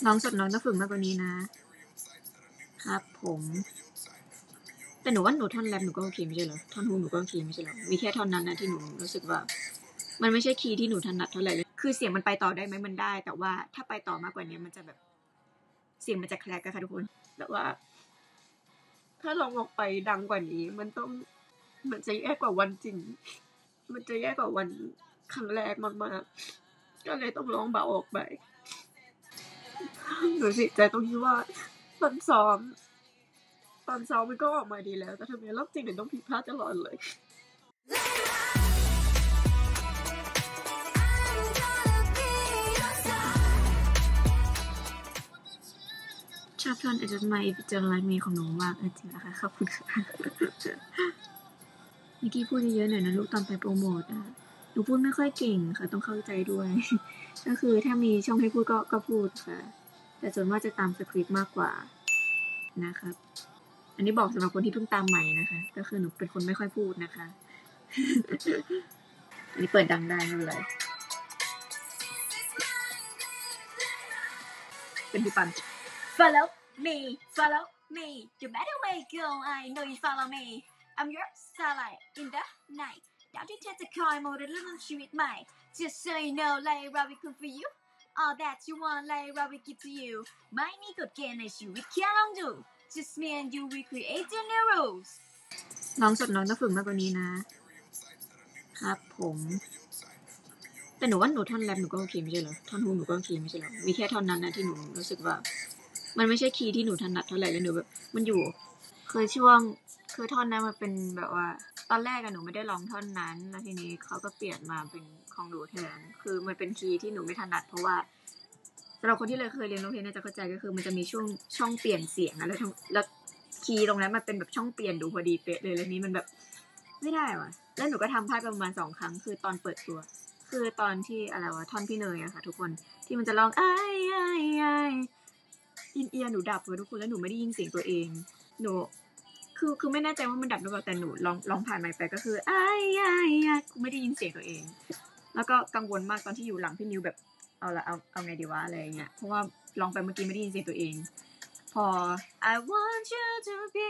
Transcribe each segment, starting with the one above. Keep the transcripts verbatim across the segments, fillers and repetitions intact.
ร้องสดน้องต้องฝึกมากกว่านี้นะครับผมแต่หนูว่าหนูท่อนแรปหนูก็โอเคไม่ใช่เหรอท่อนฮุกหนูก็โอเคไม่ใช่เหรอมีแค่ท่อนนั้นนะที่หนูรู้สึกว่ามันไม่ใช่คีย์ที่หนูถนัดเท่าไหร่เลยคือเสียงมันไปต่อได้ไหมมันได้แต่ว่าถ้าไปต่อมากกว่านี้มันจะแบบเสียงมันจะแคลกกันค่ะทุกคนแต่ว่าถ้าลองออกไปดังกว่านี้มันต้องมันจะแย่กว่าวันจริงมันจะแย่กว่าวันครั้งแรกมากๆก็เลยต้องร้องเบาออกไปหนูเสียใจตรงที่ว่าตอนซ้อมตอนซ้อมมันก็ออกมาดีแล้วแต่ทำไมรอบจริงถึงต้องผิดพลาดตลอดเลยชอบท่อน Adjust My If You Don't Like Me ของหนูมากจริงๆนะคะขอบคุณค่ะเมื่อกี้พูดเยอะๆหน่อยนะลูกตอนไปโปรโมทอ่ะหนูพูดไม่ค่อยเก่งค่ะต้องเข้าใจด้วยก็คือถ้ามีช่องให้พูดก็ก็พูดค่ะแต่ส่วนมากจะตามสคริปต์มากกว่านะครับอันนี้บอกสำหรับคนที่เพิ่งตามใหม่นะคะก็คือหนูเป็นคนไม่ค่อยพูดนะคะอันนี้เปิดดังได้ไม่เป็นไรเป็นพี่ปัน Follow me follow me no matter where you go I know you follow me I'm your starlight in the night ดาวที่เธอจะคอยมองเรื่องชีวิตใหม่ Just so you know like what we could for you all that you want like what we give to you ไม่มีกฎเกณฑ์ในชีวิตแค่ลองดู Just me and you we create the new rules น้องสดน้องต้องฝึกมากกว่านี้นะครับผมแต่หนูว่าหนูท่อนแรปหนูก็โอเคไม่ใช่เหรอท่อนฮุกหนูก็โอเคไม่ใช่เหรอมีแค่ท่อนนั้นนะที่หนูรู้สึกว่ามันไม่ใช่คีย์ที่หนูถนัดเท่าไหร่เลยหนูแบบมันอยู่เคยช่วงคือท่อนนั้นมันเป็นแบบว่าตอนแรกอะหนูไม่ได้ร้องท่อนนั้นแล้วทีนี้เขาก็เปลี่ยนมาเป็นของหนูแทนคือมันเป็นคีย์ที่หนูไม่ถนัดเพราะว่าสำหรับคนที่เลยเคยเรียนร้องเพลงน่าจะเข้าใจก็คือมันจะมีช่วงช่องเปลี่ยนเสียงแล้วแล้วคีย์ตรงนั้นมันเป็นแบบช่องเปลี่ยนดูพอดีเป๊ะเลยแล้วนี้มันแบบไม่ได้ว่ะแล้วหนูก็ทำพลาดประมาณสองครั้งคือตอนเปิดตัวคือตอนที่อะไรวะท่อนพี่เนยอะค่ะทุกคนที่มันจะร้องไอ้ไอ้ไอ้อินเอียร์หนูดับเลยทุกคนแล้วหนูไม่ได้ยินเสียงตัวเองหนูคือคือไม่แน่ใจว่ามันดับหรือเปล่าแต่หนูร้องร้องผ่านไมค์ไปก็คือไอ้ไอ้ไอ้ไม่ได้ยินเสียงตัวเองแล้วก็กังวลมากตอนที่อยู่หลังพี่นิวแบบเอาละเอาเอาไงดีวะอะไรเงี้ยเพราะว่าร้องไปเมื่อกี้ไม่ได้ยินเสียงตัวเองพอ I want you to be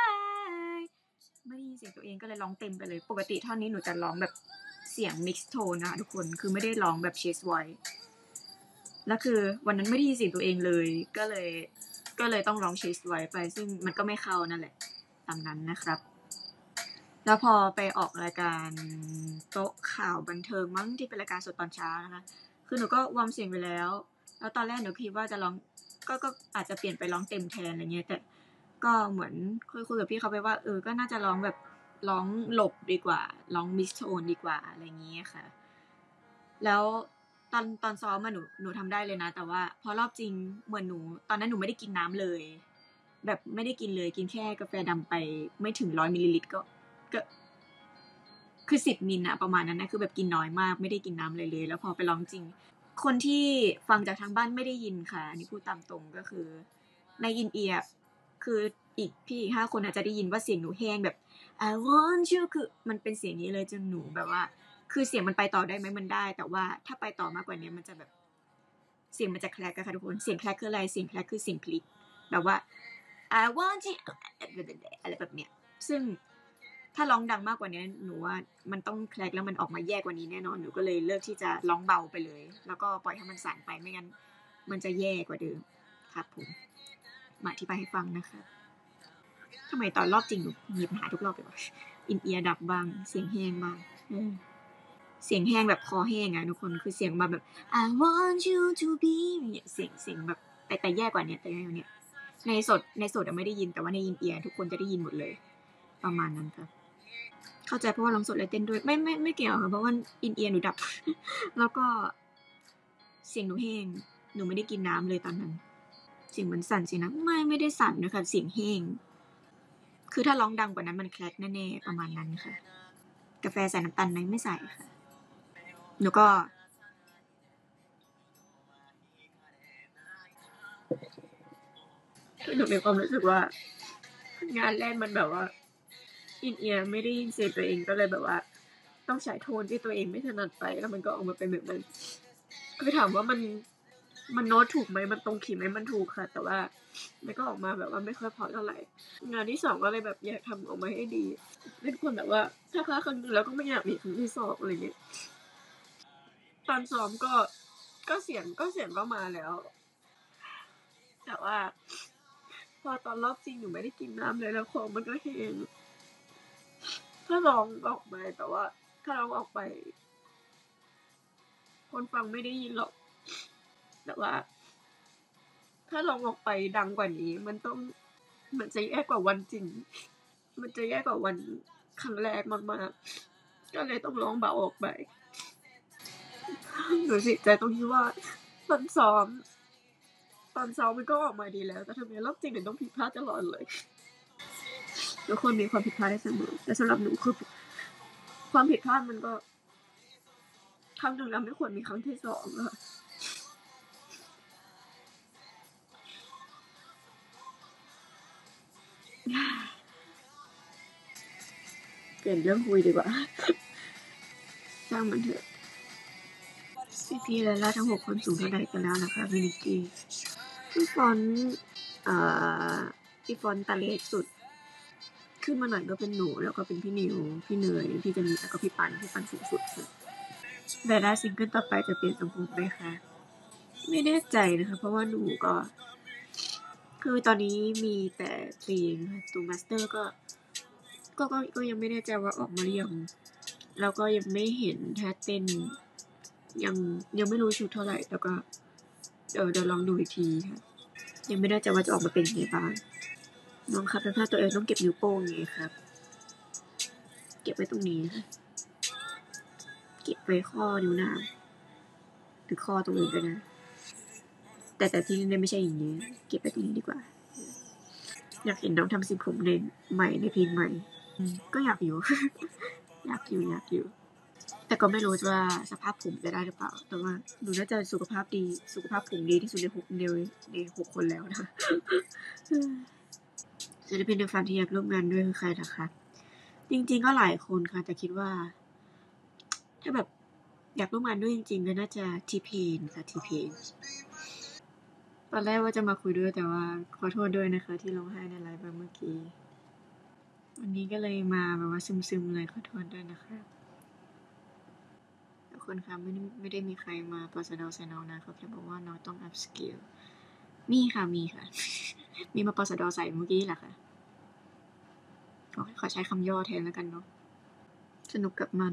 mine ไม่ได้ยินเสียงตัวเองก็เลยร้องเต็มไปเลยปกติท่อนนี้หนูจะร้องแบบเสียง mix tone นะคะทุกคนคือไม่ได้ร้องแบบ chest voice แล้วคือวันนั้นไม่ได้ยินเสียงตัวเองเลยก็เลยก็เลยต้องร้อง chest voice ไปซึ่งมันก็ไม่เข้านั่นแหละตามนั้นนะครับแล้วพอไปออกรายการโต๊ะข่าวบันเทิงมั้งที่เป็นรายการสดตอนเช้านะคะคือหนูก็วอร์มเสียงไปแล้วแล้วตอนแรกหนูคิดว่าจะร้องก็ก็อาจจะเปลี่ยนไปร้องเต็มแทนอะไรเงี้ยแต่ก็เหมือนคุยคุยกับพี่เขาไปว่าเออก็น่าจะร้องแบบร้องหลบดีกว่าร้องมิสโทนดีกว่าอะไรเงี้ยค่ะแล้วตอนตอนซ้อมมาหนูหนูทำได้เลยนะแต่ว่าพอรอบจริงเหมือนหนูตอนนั้นหนูไม่ได้กินน้ำเลยแบบไม่ได้กินเลยกินแค่กาแฟดำไปไม่ถึงร้อยมิลลิลิตรก็ก็คือสิบมิลนะประมาณนั้นนะคือแบบกินน้อยมากไม่ได้กินน้ำเลยเลยแล้วพอไปร้องจริงคนที่ฟังจากทางบ้านไม่ได้ยินค่ะอันนี้พูดตามตรงก็คือในอินเอียร์คืออีกพี่อีกห้าคนอาจจะได้ยินว่าเสียงหนูแห้งแบบ I want you คือมันเป็นเสียงนี้เลยจนหนูแบบว่าคือเสียงมันไปต่อได้ไหมมันได้แต่ว่าถ้าไปต่อมากกว่านี้มันจะแบบเสียงมันจะแคลกกันค่ะทุกคนเสียงแคลกคืออะไรเสียงแคลกคือเสียงพลิกแบบว่า I want you อะไรแบบเนี้ยซึ่งถ้าร้องดังมากกว่านี้หนูว่ามันต้องแคลกแล้วมันออกมาแย่กว่านี้แน่นอนหนูก็เลยเลือกที่จะร้องเบาไปเลยแล้วก็ปล่อยให้มันสั่นไปไม่งั้นมันจะแย่กว่าเดิมครับผมมาอธิบายให้ฟังนะคะทำไมตอนรอบจริงหนูมีปัญหาทุกรอบเลยวะอินเอียร์ดับบ้างเสียงแห้งบ้างเสียงแห้งแบบคอแห้งอ่ะทุกคนคือเสียงมาแบบ I want you to be เนี่ยเสียงเสียงแบบแต่แต่แย่กว่านี้แต่แย่กว่านี้ในสดในสดไม่ได้ยินแต่ว่าในอินเอียร์ทุกคนจะได้ยินหมดเลยประมาณนั้นครับเข้าใจเพราะว่าร้องสดและเต้นด้วยไม่ไม่ไม่เกี่ยวค่ะเพราะว่าอินเอียร์หนูดับแล้วก็เสียงหนูแห้งหนูไม่ได้กินน้ำเลยตอนนั้นเสียงมันสั่นสินะไม่ไม่ได้สั่นนะคะเสียงแห้งคือถ้าร้องดังกว่านั้นมันแคลกแน่ๆประมาณนั้นค่ะกาแฟใส่น้ำตาลไหมไม่ใส่ค่ะหนูก็หนูมีความรู้สึกว่างานแรกมันแบบว่าอินเอียร์ไม่ได้ยินเสียงตัวเองก็เลยแบบว่าต้องใช้โทนที่ตัวเองไม่ถนัดไปแล้วมันก็ออกมาเป็นแบบนั้นคือถามว่ามันมันโน้ตถูกไหมมันตรงขีดไหมมันถูกค่ะแต่ว่ามันก็ออกมาแบบว่าไม่ค่อยพอเท่าไหร่งานที่สองก็เลยแบบอยากทำออกมาให้ดีเป็นคนแบบว่าถ้าครั้งครั้งนึงแล้วก็ไม่อยากมีครั้งที่สองอะไรเงี้ยตอนซ้อมก็ก็เสียงก็เสียงก็มาแล้วแต่ว่าพอตอนรอบจริงหนูไม่ได้กินน้ำเลยแล้วคอมันก็แห้งถ้าร้องออกไปแต่ว่าถ้าร้องออกไปคนฟังไม่ได้ยินหรอกแต่ว่าถ้าร้องออกไปดังกว่านี้มันต้องมันจะแย่กว่าวันจริงมันจะแย่กว่าวันครั้งแรกมากๆก็เลยต้องร้องเบาออกไปหนูเสียใจตรงที่ว่าตอนซ้อมตอนซ้อมมันก็ออกมาดีแล้วแต่ทำไมรอบจริงถึงต้องผิดพลาดตลอดเลยทุกคนมีความผิดพลาดได้เสมอแต่สำหรับหนูคือความผิดพลาดมันก็ครั้งหนึ่งแล้วไม่ควรมีครั้งที่สองค่ะเปลี่ยนเรื่องคุยดีกว่าช่างมันเถอะพี่ๆและล่าทั้งหกคนสูงเท่าใดกันแล้วนะคะพี่นิกกี้พี่ฟอนเอ่อพี่ฟอนตาเล็กสุดขึ้นมาหน่อยก็เป็นหนูแล้วก็เป็นพี่นิวพี่เนยพี่เจนนี่แล้วก็พี่ปันพี่ปันสูงสุดค่ะแต่ได้ซิงเกิลต่อไปจะเปลี่ยนทรงผมไหมคะไม่แน่ใจนะคะเพราะว่าหนูก็คือตอนนี้มีแต่เพลงค่ะตัวมาสเตอร์ก็ก็ก็ก็ยังไม่แน่ใจว่าออกมาหรือยังแล้วก็ยังไม่เห็นท่าเต้นยังยังไม่รู้ชุดเท่าไหร่แล้วก็เดี๋ยวเดี๋ยวลองดูอีกทีค่ะยังไม่แน่ใจว่าจะออกมาเป็นยังไงบ้างน้องครับถ้าตัวเองต้องเก็บนิ้วโป้งไงครับเก็บไว้ตรงนี้ค่ะเก็บไว้ข้อนิ้วนางหรือข้อตรงอื่นก็ได้แต่แต่ที่นี่ไม่ใช่อย่างนี้เก็บไว้ตรงนี้ดีกว่าอยากเห็นน้องทำสีผมในใหม่ในเพลงใหม่ก็อยากอยู่ อยากอยู่อยากอยู่แต่ก็ไม่รู้ว่าสภาพผมจะได้หรือเปล่าแต่ว่าหนูน่าจะสุขภาพดีสุขภาพผมดีที่สุดในหกในในหกคนแล้วนะคะศิลปินในฝันที่อยากร่วมงานด้วยคือใครนะคะจริงๆก็หลายคนค่ะแต่คิดว่าถ้าแบบอยากร่วมงานด้วยจริงๆก็น่าจะทีเพนค่ะทีเพนตอนแรกว่าจะมาคุยด้วยแต่ว่าขอโทษด้วยนะคะที่ร้องไห้ในไลฟ์เมื่อกี้วันนี้ก็เลยมาแบบว่าซึมๆเลยขอโทษด้วยนะคะทุกคนคะไม่ได้ไม่ได้มีใครมาปอสดใส่น้องนะเขาแค่บอกว่าน้องต้อง up skill มีค่ะมีค่ะ มีมาปอสดใส่เมื่อกี้แหละค่ะขอขอใช้คำย่อแทนแล้วกันเนาะสนุกกับมัน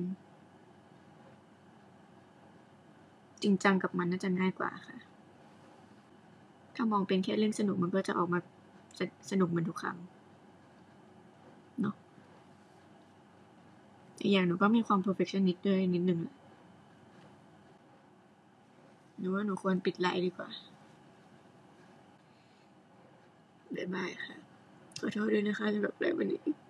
จริงจังกับมันน่าจะง่ายกว่าค่ะถ้ามองเป็นแค่เรื่องสนุกมันก็จะออกมาสนุกเหมือนทุกครั้งเนาะอีกอย่างหนูก็มีความ perfectionist ด้วยนิดนึงหนูว่าหนูควรปิดไลน์ดีกว่าบ๊ายบายค่ะขอโทษด้วยนะคะสำหรับไลฟ์วันนี้